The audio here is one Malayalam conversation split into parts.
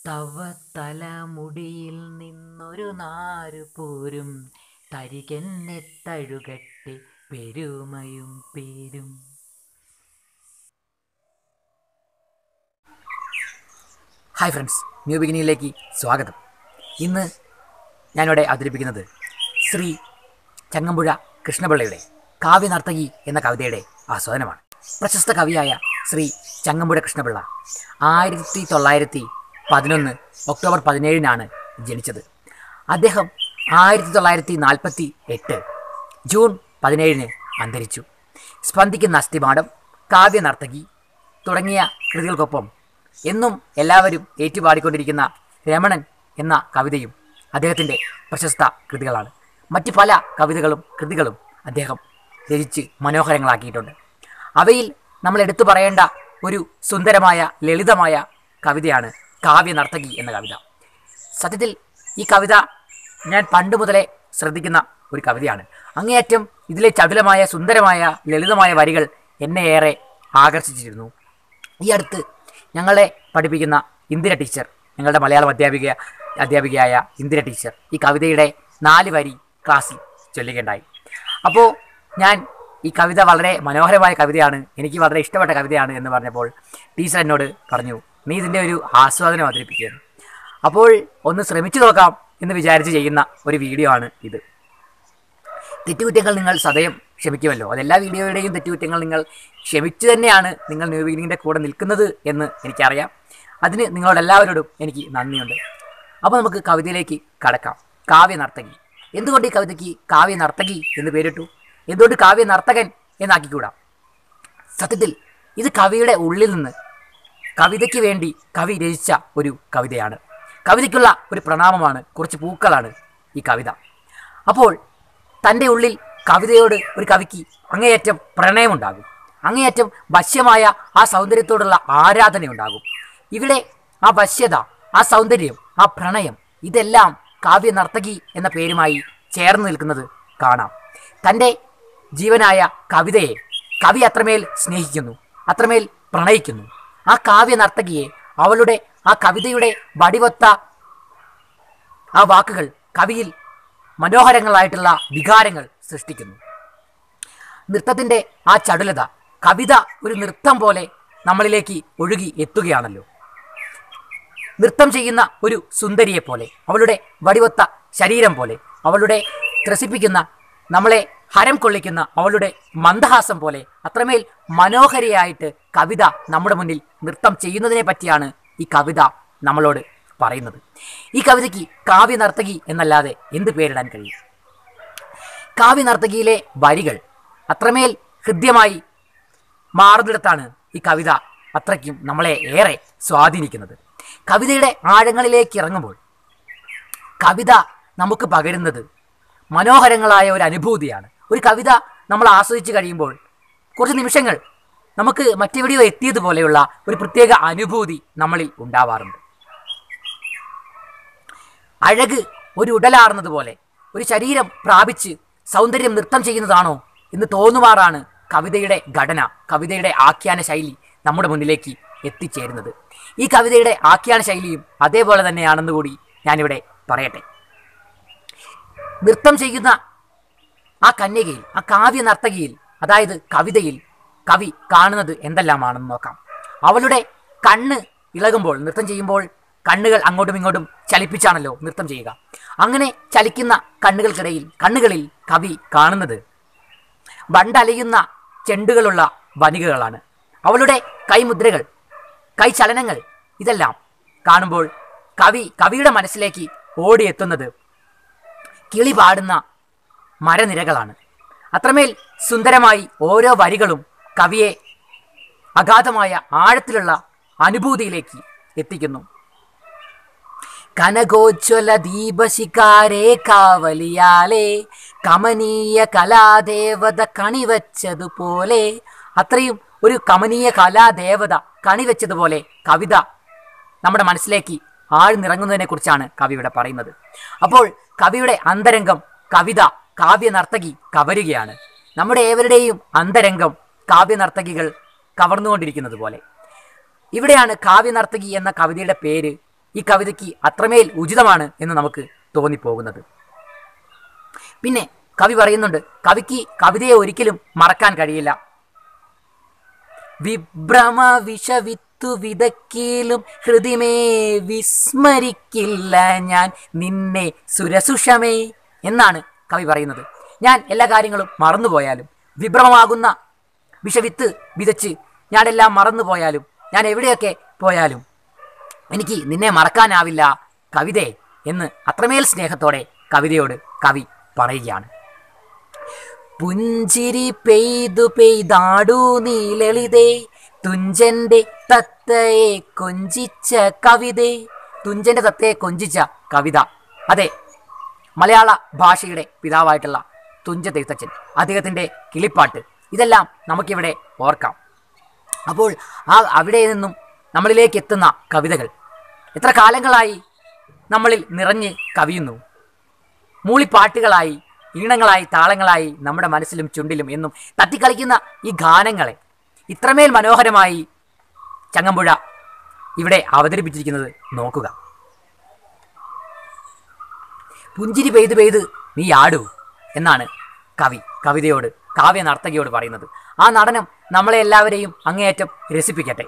തവ തലമുടിയിൽ നിന്നൊരു നാരു പോരും തരികെന്നെ തഴുകട്ടെ പെരുമയും പേരും. ഹായ് ഫ്രണ്ട്സ്, ന്യൂ ബിഗിനിങ്ങിലേക്ക് സ്വാഗതം. ഇന്ന് ഞാനിവിടെ അവതരിപ്പിക്കുന്നത് ശ്രീ ചങ്ങമ്പുഴ കൃഷ്ണപിള്ളയുടെ കാവ്യനർത്തകി എന്ന കവിതയുടെ ആസ്വാദനമാണ്. പ്രശസ്ത കവിയായ ശ്രീ ചങ്ങമ്പുഴ കൃഷ്ണപിള്ള 1911 ഒക്ടോബർ 17 ജനിച്ചത്. അദ്ദേഹം 1948 ജൂൺ 17 അന്തരിച്ചു. സ്പന്ദിക്കുന്ന അസ്ഥിമാടം, കാവ്യനർത്തകി തുടങ്ങിയ കൃതികൾക്കൊപ്പം എന്നും എല്ലാവരും ഏറ്റുപാടിക്കൊണ്ടിരിക്കുന്ന രമണൻ എന്ന കവിതയും അദ്ദേഹത്തിൻ്റെ പ്രശസ്ത കൃതികളാണ്. മറ്റ് പല കൃതികളും അദ്ദേഹം രചിച്ച് മനോഹരങ്ങളാക്കിയിട്ടുണ്ട്. അവയിൽ നമ്മൾ എടുത്തു പറയേണ്ട ഒരു സുന്ദരമായ ലളിതമായ കവിതയാണ് കാവ്യനർത്തകി എന്ന കവിത. സത്യത്തിൽ ഈ കവിത ഞാൻ പണ്ട് മുതലേ ശ്രദ്ധിക്കുന്ന ഒരു കവിതയാണ്. അങ്ങേയറ്റം ഇതിലെ ചടുലമായ സുന്ദരമായ ലളിതമായ വരികൾ എന്നെ ഏറെ ആകർഷിച്ചിരുന്നു. ഈ അടുത്ത് ഞങ്ങളെ പഠിപ്പിക്കുന്ന ഇന്ദിര ടീച്ചർ, ഞങ്ങളുടെ മലയാളം അധ്യാപികയായ ഇന്ദിര ടീച്ചർ ഈ കവിതയുടെ 4 വരി ക്ലാസ്സിൽ ചൊല്ലുകയുണ്ടായി. അപ്പോൾ ഞാൻ ഈ കവിത വളരെ മനോഹരമായ കവിതയാണ്, എനിക്ക് വളരെ ഇഷ്ടപ്പെട്ട കവിതയാണ് എന്ന് പറഞ്ഞപ്പോൾ ടീച്ചർ എന്നോട് പറഞ്ഞു, നീ ഇതിൻ്റെ ഒരു ആസ്വാദനം അവതരിപ്പിക്കുകയാണ്. അപ്പോൾ ഒന്ന് ശ്രമിച്ചു നോക്കാം എന്ന് വിചാരിച്ച് ചെയ്യുന്ന ഒരു വീഡിയോ ആണ് ഇത്. തെറ്റുകുറ്റങ്ങൾ നിങ്ങൾ സദയം ക്ഷമിക്കുമല്ലോ. അതെല്ലാ വീഡിയോയുടെയും തെറ്റുകുറ്റങ്ങൾ നിങ്ങൾ ക്ഷമിച്ചു തന്നെയാണ് നിങ്ങൾ ന്യൂ ബിഗിനിങ്ങിൻ്റെ കൂടെ നിൽക്കുന്നത് എന്ന് എനിക്കറിയാം. അതിന് നിങ്ങളോടെല്ലാവരോടും എനിക്ക് നന്ദിയുണ്ട്. അപ്പോൾ നമുക്ക് കവിതയിലേക്ക് കടക്കാം. കാവ്യനർത്തകി. എന്തുകൊണ്ട് ഈ കവിതയ്ക്ക് കാവ്യനർത്തകി എന്ന് പേരിട്ടു? എന്തുകൊണ്ട് കാവ്യനർത്തകൻ എന്നാക്കിക്കൂടാ? സത്യത്തിൽ ഇത് കവിയുടെ ഉള്ളിൽ നിന്ന് കവിതയ്ക്ക് വേണ്ടി കവി രചിച്ച ഒരു കവിതയാണ്. കവിതയ്ക്കുള്ള ഒരു പ്രണാമമാണ്, കുറച്ച് പൂക്കളാണ് ഈ കവിത. അപ്പോൾ തൻ്റെ ഉള്ളിൽ കവിതയോട് ഒരു കവിക്ക് അങ്ങേയറ്റം പ്രണയമുണ്ടാകും, അങ്ങേയറ്റം വശ്യമായ ആ സൗന്ദര്യത്തോടുള്ള ആരാധനയുണ്ടാകും. ഇവിടെ ആ വശ്യത, ആ സൗന്ദര്യം, ആ പ്രണയം ഇതെല്ലാം കാവ്യനർത്തകി എന്ന പേരുമായി ചേർന്ന് നിൽക്കുന്നത് കാണാം. തൻ്റെ ജീവനായ കവിതയെ കവി അത്രമേൽ സ്നേഹിക്കുന്നു, അത്രമേൽ പ്രണയിക്കുന്നു. ആ കാവ്യനർത്തകിയെ, അവളുടെ ആ കവിതയുടെ വടിവൊത്ത ആ വാക്കുകൾ കവിയിൽ മനോഹരങ്ങളായിട്ടുള്ള വികാരങ്ങൾ സൃഷ്ടിക്കുന്നു. നൃത്തത്തിൻ്റെ ആ ചടുലത, കവിത ഒരു നൃത്തം പോലെ നമ്മളിലേക്ക് ഒഴുകി എത്തുകയാണല്ലോ. നൃത്തം ചെയ്യുന്ന ഒരു സുന്ദരിയെ പോലെ, അവളുടെ വടിവൊത്ത ശരീരം പോലെ, അവളുടെ ത്രസിപ്പിക്കുന്ന, നമ്മളെ ഹരം കൊള്ളിക്കുന്ന അവളുടെ മന്ദഹാസം പോലെ അത്രമേൽ മനോഹരിയായിട്ട് കവിത നമ്മുടെ മുന്നിൽ നൃത്തം ചെയ്യുന്നതിനെ പറ്റിയാണ് ഈ കവിത നമ്മളോട് പറയുന്നത്. ഈ കവിതയ്ക്ക് കാവ്യനർത്തകി എന്നല്ലാതെ എന്ത് പേരിടാൻ കഴിയും? കാവ്യനർത്തകിയിലെ വരികൾ അത്രമേൽ ഹൃദ്യമായി മാറുന്നിടത്താണ് ഈ കവിത അത്രയ്ക്കും നമ്മളെ ഏറെ സ്വാധീനിക്കുന്നത്. കവിതയുടെ ആഴങ്ങളിലേക്ക് ഇറങ്ങുമ്പോൾ കവിത നമുക്ക് പകരുന്നത് മനോഹരങ്ങളായ ഒരു അനുഭൂതിയാണ്. ഒരു കവിത നമ്മൾ ആസ്വദിച്ച് കഴിയുമ്പോൾ കുറച്ച് നിമിഷങ്ങൾ നമുക്ക് മറ്റെവിടെയോ എത്തിയതുപോലെയുള്ള ഒരു പ്രത്യേക അനുഭൂതി നമ്മളിൽ ഉണ്ടാവാറുണ്ട്. അഴക് ഒരു ഉടലാർന്നത് പോലെ ഒരു ശരീരം പ്രാപിച്ച് സൗന്ദര്യം നൃത്തം ചെയ്യുന്നതാണോ എന്ന് തോന്നുമാറാണ് കവിതയുടെ ഘടന, കവിതയുടെ ആഖ്യാന ശൈലി നമ്മുടെ മുന്നിലേക്ക് എത്തിച്ചേരുന്നത്. ഈ കവിതയുടെ ആഖ്യാന ശൈലിയും അതേപോലെ തന്നെയാണെന്ന് കൂടി ഞാനിവിടെ പറയട്ടെ. നൃത്തം ചെയ്യുന്ന ആ കന്യകയിൽ, ആ കാവ്യനർത്തകിയിൽ, അതായത് കവിതയിൽ കവി കാണുന്നത് എന്തെല്ലാമാണെന്ന് നോക്കാം. അവളുടെ കണ്ണ് ഇളകുമ്പോൾ, നൃത്തം ചെയ്യുമ്പോൾ കണ്ണുകൾ അങ്ങോട്ടും ഇങ്ങോട്ടും ചലിപ്പിച്ചാണല്ലോ നൃത്തം ചെയ്യുക. അങ്ങനെ ചലിക്കുന്ന കണ്ണുകളിൽ കവി കാണുന്നത് വണ്ടലയുന്ന ചെണ്ടുകളുള്ള വനികകളാണ്. അവളുടെ കൈമുദ്രകൾ, കൈചലനങ്ങൾ ഇതെല്ലാം കാണുമ്പോൾ കവിയുടെ മനസ്സിലേക്ക് ഓടിയെത്തുന്നത് കിളി പാടുന്ന മരനിരകളാണ്. അത്രമേൽ സുന്ദരമായി ഓരോ വരികളും കവിയെ അഗാധമായ ആഴത്തിലുള്ള അനുഭൂതിയിലേക്ക് എത്തിക്കുന്നു. കനകോജ്വല ദീപശിഖാരേ കാവലിയാലേ കമനീയ കലാദേവത കണിവച്ചതുപോലെ, അത്രയും ഒരു കമനീയ കലാദേവത കണിവെച്ചതുപോലെ കവിത നമ്മുടെ മനസ്സിലേക്ക് ആഴ്ന്നിറങ്ങുന്നതിനെ കുറിച്ചാണ് കവി ഇവിടെ പറയുന്നത്. അപ്പോൾ കവിയുടെ അന്തരംഗം കവിത കാവ്യനർത്തകി കവരുകയാണ്. നമ്മുടെ ഏവരുടെയും അന്തരംഗം കാവ്യനർത്തകികൾ കവർന്നുകൊണ്ടിരിക്കുന്നത് പോലെ. ഇവിടെയാണ് കാവ്യനർത്തകി എന്ന കവിതയുടെ പേര് ഈ കവിതയ്ക്ക് അത്രമേൽ ഉചിതമാണ് എന്ന് നമുക്ക് തോന്നിപ്പോകുന്നത്. പിന്നെ കവി പറയുന്നുണ്ട്, കവിക്ക് കവിതയെ ഒരിക്കലും മറക്കാൻ കഴിയില്ല. വിഭ്രമ വിഷവിത്തു വിതക്കിലും ഹൃദിമേ വിസ്മരിക്കില്ല ഞാൻ നിന്നെ സുരസുഷമേ എന്നാണ് കവി പറയുന്നത്. ഞാൻ എല്ലാ കാര്യങ്ങളും മറന്നുപോയാലും, വിഭ്രമമാകുന്ന വിഷവിത്ത് വിതച്ച് ഞാനെല്ലാം മറന്നുപോയാലും, ഞാൻ എവിടെയൊക്കെ പോയാലും എനിക്ക് നിന്നെ മറക്കാനാവില്ല കവിതേ എന്ന് അത്രമേൽ സ്നേഹത്തോടെ കവിതയോട് കവി പറയുകയാണ്. പുഞ്ചിരി പെയ്തു പെയ്താടൂ നീ ലളിതേ തുഞ്ചന്റെ തത്തയെ കൊഞ്ചിച്ച കവിതേ. തുഞ്ചന്റെ തത്തയെ കൊഞ്ചിച്ച കവിത, അതെ, മലയാള ഭാഷയുടെ പിതാവായിട്ടുള്ള തുഞ്ചത്തെഴുത്തച്ഛൻ, അദ്ദേഹത്തിൻ്റെ കിളിപ്പാട്ട്, ഇതെല്ലാം നമുക്കിവിടെ ഓർക്കാം. അപ്പോൾ അവിടെ നിന്നും നമ്മളിലേക്ക് എത്തുന്ന കവിതകൾ എത്ര കാലങ്ങളായി നമ്മളിൽ നിറഞ്ഞ് കവിയുന്നു. മൂളിപ്പാട്ടുകളായി, ഈണങ്ങളായി, താളങ്ങളായി നമ്മുടെ മനസ്സിലും ചുണ്ടിലും എന്നും തട്ടിക്കളിക്കുന്ന ഈ ഗാനങ്ങളെ ഇത്രമേൽ മനോഹരമായി ചങ്ങമ്പുഴ ഇവിടെ അവതരിപ്പിച്ചിരിക്കുന്നത് നോക്കുക. പുഞ്ചിരി പെയ്ത് പെയ്ത് നീ ആടൂ എന്നാണ് കവി കവിതയോട്, കാവ്യ നർത്തകിയോട് പറയുന്നത്. ആ നടനം നമ്മളെ എല്ലാവരെയും അങ്ങേയറ്റം രസിപ്പിക്കട്ടെ.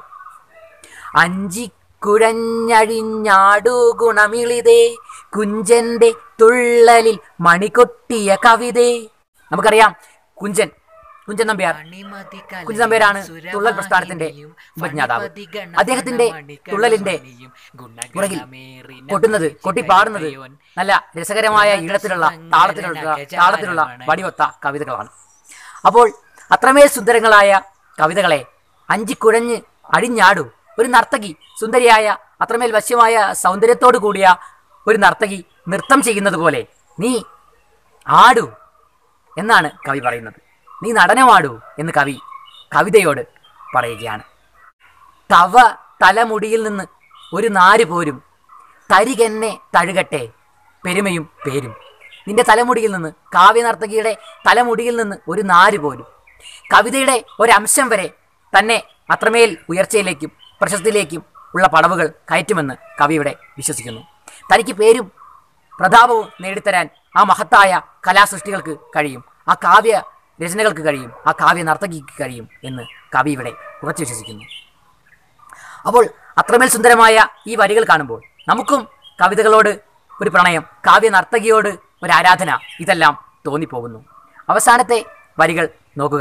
അഞ്ചിക്കുഴഞ്ഞഴിഞ്ഞാടു ഗുണമിളിതേ കുഞ്ചന്റെ തുള്ളലിൽ മണികൊട്ടിയ കവിതേ. നമുക്കറിയാം കുഞ്ചൻ നമ്പ്യാരാണ് തുള്ളൽ പ്രസ്ഥാനത്തിന്റെ ഉപജ്ഞാതാവ്. അദ്ദേഹത്തിന്റെ തുള്ളലിന്റെ പുറകിൽ കൊട്ടിപ്പാടുന്നത് നല്ല രസകരമായ ഈണത്തിലുള്ള താളത്തിലുള്ള വടിവൊത്ത കവിതകളാണ്. അപ്പോൾ അത്രമേൽ സുന്ദരങ്ങളായ കവിതകളെ അഞ്ചിക്കുഴഞ്ഞ് അഴിഞ്ഞാടു ഒരു നർത്തകി, സുന്ദരിയായ അത്രമേൽ വശ്യമായ സൗന്ദര്യത്തോടു കൂടിയ ഒരു നർത്തകി നൃത്തം ചെയ്യുന്നത് പോലെ നീ ആടൂ എന്നാണ് കവി പറയുന്നത്. നീ നടനമാടൂ എന്ന് കവി കവിതയോട് പറയുകയാണ്. തവ തലമുടിയിൽ നിന്ന് ഒരു നാര് പോരും തരികെന്നെ തഴുകട്ടെ പെരുമയും പേരും. നിന്റെ തലമുടിയിൽ നിന്ന്, കാവ്യനർത്തകിയുടെ തലമുടിയിൽ നിന്ന് ഒരു നാര് പോരും, കവിതയുടെ ഒരംശം വരെ തന്നെ അത്രമേൽ ഉയർച്ചയിലേക്കും പ്രശസ്തിയിലേക്കും ഉള്ള പടവുകൾ കയറ്റുമെന്ന് കവിയുടെ വിശ്വസിക്കുന്നു. തനിക്ക് പേരും പ്രതാപവും നേടിത്തരാൻ ആ മഹത്തായ കലാസൃഷ്ടികൾക്ക് കഴിയും, ആ കാവ്യ രചനകൾക്ക് കഴിയും, ആ കാവ്യ നർത്തകിക്ക് കഴിയും എന്ന് കവി ഇവിടെ ഉറച്ചു വിശ്വസിക്കുന്നു. അപ്പോൾ അത്രമേൽ സുന്ദരമായ ഈ വരികൾ കാണുമ്പോൾ നമുക്കും കവിതകളോട് ഒരു പ്രണയം, കാവ്യ നർത്തകിയോട് ഒരു ആരാധന, ഇതെല്ലാം തോന്നിപ്പോകുന്നു. അവസാനത്തെ വരികൾ നോക്കുക.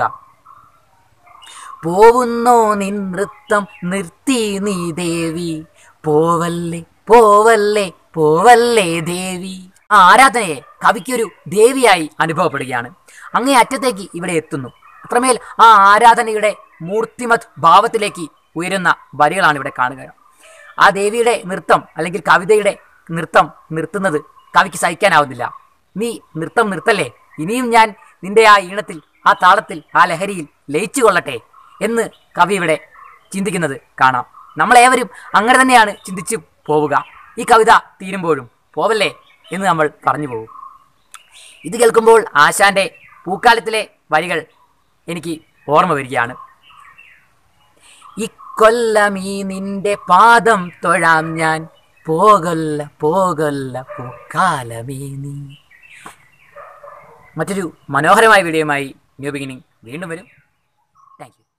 പോവുന്നോ നിൻ നൃത്തം നിർത്തി നീ ദേവി, പോവല്ലേ പോവല്ലേ പോവല്ലേ ദേവി. ആ ആരാധനയെ കവിക്കൊരു ദേവിയായി അനുഭവപ്പെടുകയാണ്. അങ്ങേ അറ്റത്തേക്ക് ഇവിടെ എത്തുന്നു. അത്രമേൽ ആ ആരാധനയുടെ മൂർത്തിമത് ഭാവത്തിലേക്ക് ഉയരുന്ന വരികളാണ് ഇവിടെ കാണുക. ആ ദേവിയുടെ നൃത്തം അല്ലെങ്കിൽ കവിതയുടെ നൃത്തം നിർത്തുന്നത് കവിക്ക് സഹിക്കാനാവുന്നില്ല. നീ നൃത്തം നിർത്തല്ലേ, ഇനിയും ഞാൻ നിന്റെ ആ ഈണത്തിൽ, ആ താളത്തിൽ, ആ ലഹരിയിൽ ലയിച്ചു കൊള്ളട്ടെ എന്ന് കവി ഇവിടെ ചിന്തിക്കുന്നത് കാണാം. നമ്മളേവരും അങ്ങനെ തന്നെയാണ് ചിന്തിച്ചു പോവുക. ഈ കവിത തീരുമ്പോഴും പോവല്ലേ എന്ന് നമ്മൾ പറഞ്ഞു പോകും. ഇത് കേൾക്കുമ്പോൾ ആശാന്റെ പൂക്കാലത്തിലെ വരികൾ എനിക്ക് ഓർമ്മ വരികയാണ്. ഇക്കൊല്ലമീ നിന്റെ പാദം തൊഴാം ഞാൻ, പോകല്ല പോകല്ല പൂക്കാലമേ നീ. മറ്റൊരു മനോഹരമായ വീഡിയോയുമായി ന്യൂ ബിഗിനിങ് വീണ്ടും വരും. Thank U.